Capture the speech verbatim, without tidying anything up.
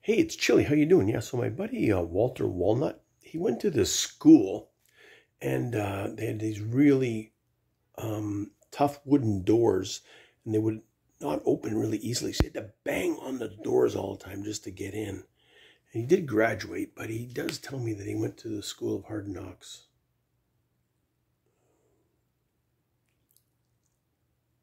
Hey, it's Chili. How you doing? Yeah, so my buddy uh, Walter Walnut, he went to this school, and uh, they had these really um, tough wooden doors, and they would not open really easily. So he had to bang on the doors all the time just to get in. And he did graduate, but he does tell me that he went to the School of Hard Knocks.